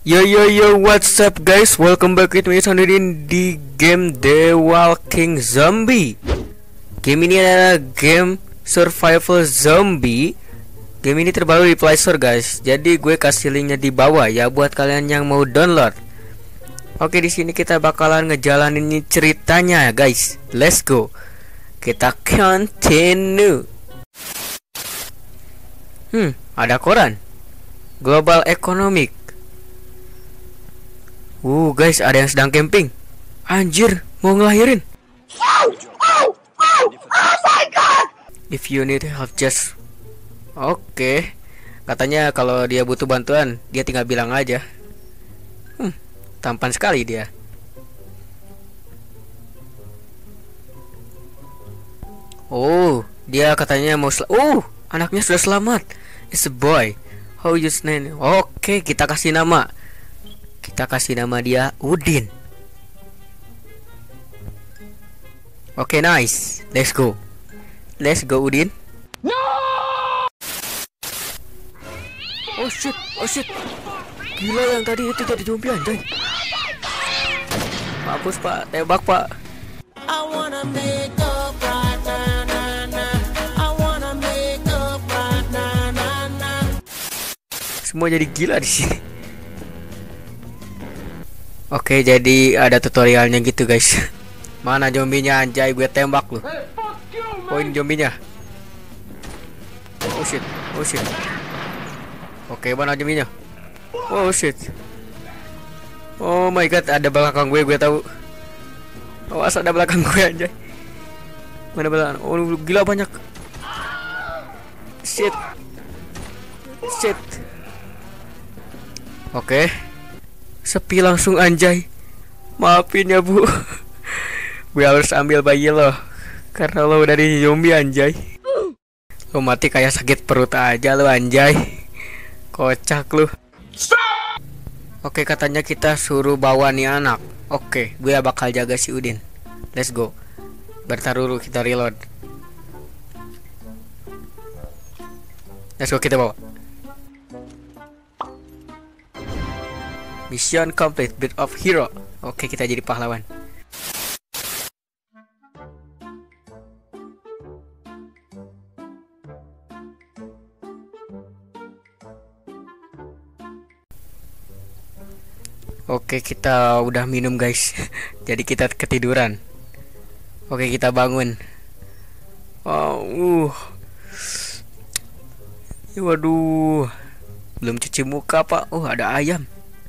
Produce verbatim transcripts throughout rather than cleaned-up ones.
Yo yo yo, what's up guys? Welcome back with me Sandudin di game The Walking Zombie. Game ini adalah game survival zombie. Game ini terbaru di Play Store guys. Jadi gue kasih linknya di bawah ya buat kalian yang mau download. Oke, di sini kita bakalan ngejalanin ceritanya guys. Let's go. Kita continue. Hmm, ada koran. Global Economic. Uh guys, ada yang sedang camping. Anjir, mau ngelahirin. Oh, oh, oh, oh my god. If you need help just Oke okay. Katanya kalau dia butuh bantuan, dia tinggal bilang aja. Hmm, tampan sekali dia. Oh, dia katanya mau sel Oh, anaknya sudah selamat. It's a boy. How you name? Oke, okay, kita kasih nama. Kita kasih nama dia Udin. Oke, okay, nice. Let's go. Let's go Udin. No! Oh shit, oh shit. Gila, yang tadi itu jadi zombie anjay. Mampus pak, tembak pak. I wanna make up right now, nah, nah. I wanna make up right now, nah, nah. Semua jadi gila di sini. Oke, jadi ada tutorialnya gitu guys. Mana zombinya anjay, gue tembak lu. Oh, ini zombinya. Oh shit, oh shit. Oke, mana zombinya? Oh shit. Oh my god, ada belakang gue, gue tahu. Oh, asal ada belakang gue anjay. Mana belakang? Oh, gila banyak. Shit. Shit. Oke. Sepi langsung anjay. Maafin ya bu. Gue harus ambil bayi lo karena lo udah di zombie anjay. Lo mati kayak sakit perut aja lo anjay. Kocak lu. Oke, katanya kita suruh bawa nih anak. Oke, gue bakal jaga si Udin. Let's go. Bentar dulu, kita reload. Let's go, kita bawa. Mission complete, Bit of Hero. Oke, kita jadi pahlawan. Oke, kita udah minum guys. Jadi kita ketiduran. Oke, kita bangun. Oh, uh. Waduh. Belum cuci muka pak. Oh, ada ayam.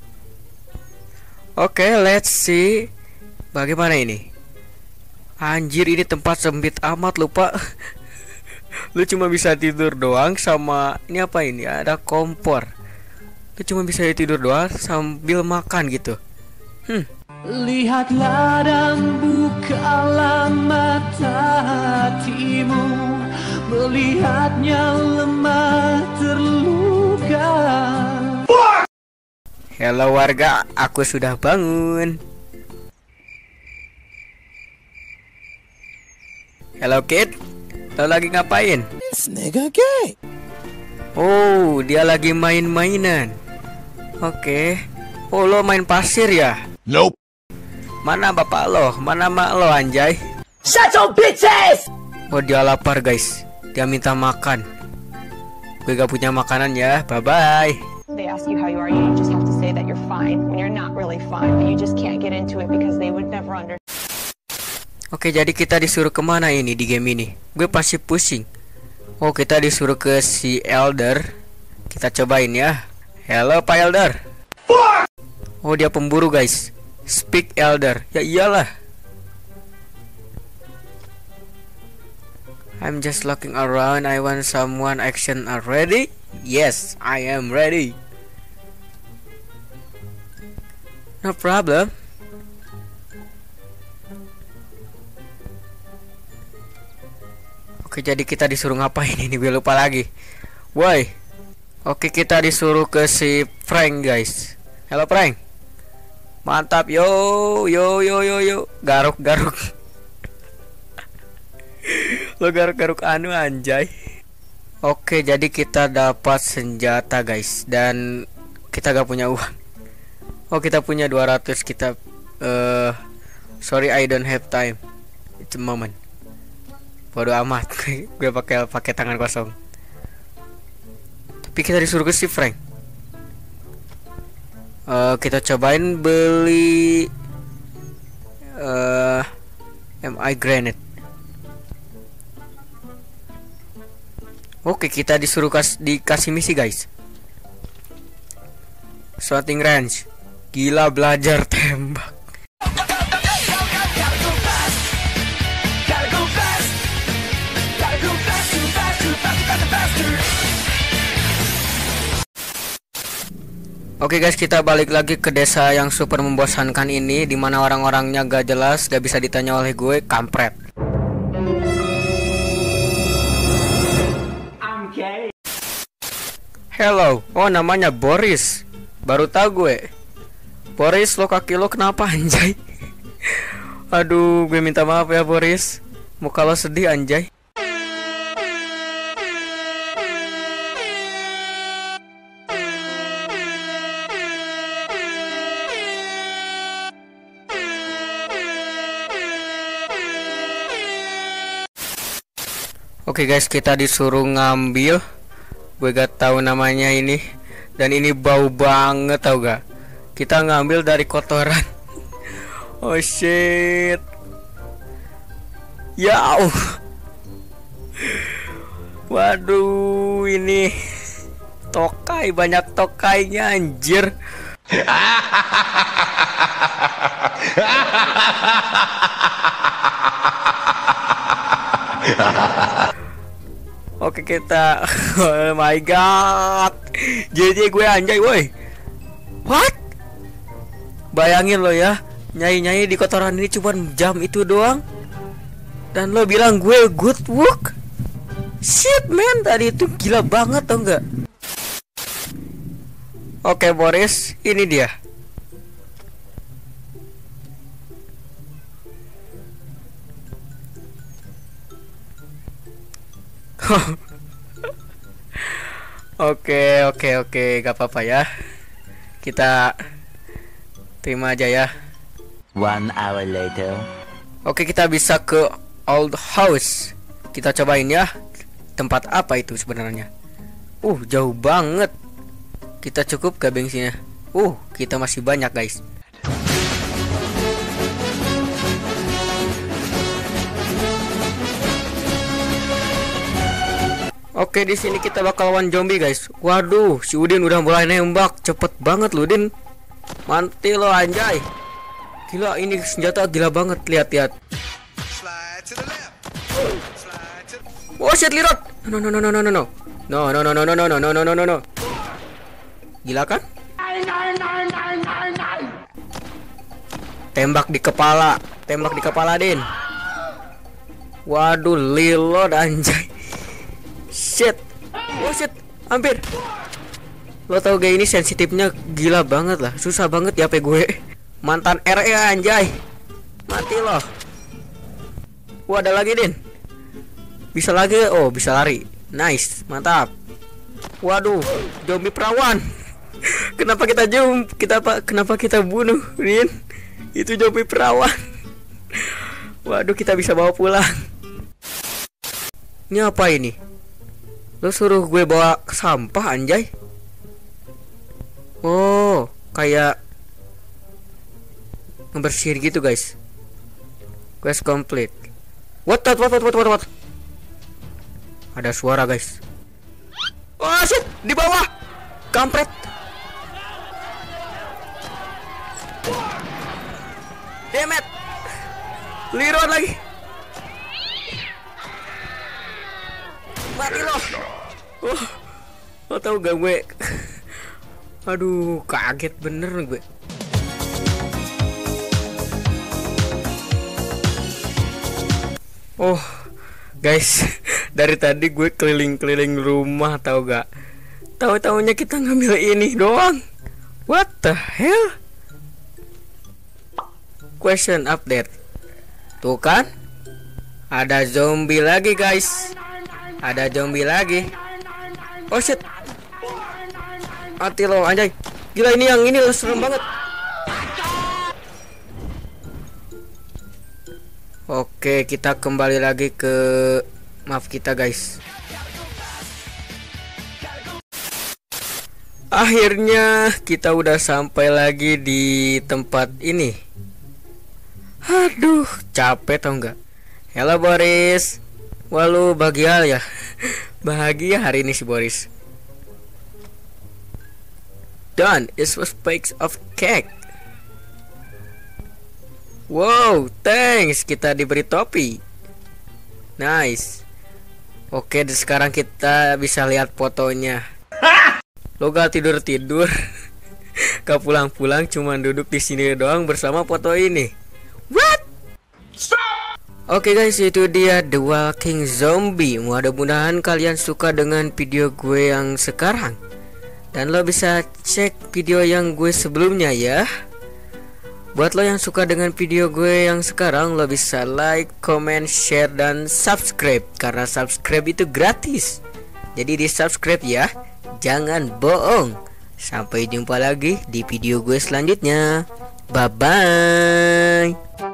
Oke, okay, let's see. Bagaimana ini? Anjir, ini tempat sempit amat lupa. Lu cuma bisa tidur doang sama ini apa ini? Ada kompor. Lu cuma bisa tidur doang sambil makan gitu. Hmm. Lihatlah dan bukalah mata hatimu, melihatnya lemah terluka. Halo warga, aku sudah bangun. Hello kid, lo lagi ngapain? Oh, dia lagi main-mainan. Oke. Oh, lo main pasir ya? Nope. Mana bapak lo? Mana mak lo anjay? Shut your bitches! Oh, dia lapar guys. Dia minta makan. Gue gak punya makanan ya. Bye-bye. They ask you how you are, you just have to say that you're fine when you're not really fine, but you just can't get into it because they would never understand. Oke, jadi kita disuruh kemana ini di game ini? Gue pasti pusing. Oh, kita disuruh ke si Elder. Kita cobain ya. Halo Pak Elder. Oh, dia pemburu guys. Speak Elder. Ya iyalah. I'm just looking around. I want someone action already. Yes, I am ready. No problem. Oke, jadi kita disuruh ngapain ini? Gue lupa lagi. Woi. Oke, kita disuruh ke si Frank guys. Halo Frank. Mantap, yo yo yo yo yo. Garuk garuk. Lo garuk garuk anu anjay. Oke, jadi kita dapat senjata guys, dan kita gak punya uang. Oh, kita punya dua ratus. Kita uh, sorry I don't have time. It's a moment. Bodoh amat. Gue pakai pakai tangan kosong. Tapi kita disuruh ke si Frank. Uh, kita cobain beli uh, M I granite. Oke, kita disuruh kas dikasih misi guys. Shooting range. Gila, belajar tembak. Oke guys, kita balik lagi ke desa yang super membosankan ini, dimana orang-orangnya gak jelas, gak bisa ditanya oleh gue, kampret. Hello, oh namanya Boris. Baru tahu gue. Boris, lo kaki lo kenapa anjay? Aduh, gue minta maaf ya Boris. Muka lo sedih anjay. Oke guys, kita disuruh ngambil. Gue gak tahu namanya ini. Dan ini bau banget, tau gak? Kita ngambil dari kotoran. Oh shit. Ya uh. Waduh, ini tokai, banyak tokainya anjir. Oke kita. Oh my god. Jadi gue anjay woi. What? Bayangin lo ya, nyai-nyai di kotoran ini cuma jam itu doang. Dan lo bilang gue good work. Shit man, tadi itu gila banget tau gak? Oke Boris, ini dia. Oke oke oke, gak apa-apa ya. Kita terima aja ya. One hour later. Oke, kita bisa ke old house. Kita cobain ya. Tempat apa itu sebenarnya? Uh, jauh banget. Kita cukup gak bensinnya? Uh, kita masih banyak guys. Oke, di sini kita bakal lawan zombie guys. Waduh, si Udin udah mulai nembak. Cepet banget lu Udin. Mantil lo anjay. Gila, ini senjata gila banget. Lihat-lihat. Oh shit, lirot. No no no no no no no. No no no no no no no no no no no. Gila kan? Tembak di kepala. Tembak di kepala, Din. Waduh, lilot anjay. Shit. Oh shit, hampir. Lo tau gak ini sensitifnya gila banget lah. Susah banget ya H P gue. Mantan R E anjay. Mati loh. Wah, ada lagi Din. Bisa lagi. Oh, bisa lari. Nice, mantap. Waduh, zombie perawan. Kenapa kita jump? Kita apa? Kenapa kita bunuh, Din? Itu zombie perawan. Waduh, kita bisa bawa pulang. Ini apa ini? Lo suruh gue bawa sampah anjay. Oh, kayak ngebersihin gitu guys. Quest complete. What what what what what what? Ada suara guys. Oh shit, di bawah. Kampret. Damn it. Liron lagi. Mati lo. Oh, lo tau gak gue? Aduh, kaget bener gue. Oh, guys, dari tadi gue keliling-keliling rumah, tau gak? Tahu-taunya kita ngambil ini doang. What the hell? Question update. Tuh kan? Ada zombie lagi, guys. Ada zombie lagi. Oh shit. Mati lo anjay. Gila, ini yang ini lo serem banget. Oke, kita kembali lagi ke map kita guys. Akhirnya kita udah sampai lagi di tempat ini. Aduh, capek tau nggak? Halo Boris. Wah, lu bahagia ya? Bahagia hari ini si Boris. Done. It was bakes of cake. Wow, thanks. Kita diberi topi. Nice. Oke, sekarang kita bisa lihat fotonya. Lo gak tidur-tidur. Gak pulang-pulang, cuman duduk di sini doang bersama foto ini. What? Oke guys, itu dia The Walking Zombie. Mudah-mudahan kalian suka dengan video gue yang sekarang. Dan lo bisa cek video yang gue sebelumnya ya. Buat lo yang suka dengan video gue yang sekarang, lo bisa like, comment, share, dan subscribe. Karena subscribe itu gratis. Jadi di subscribe ya. Jangan bohong. Sampai jumpa lagi di video gue selanjutnya. Bye bye.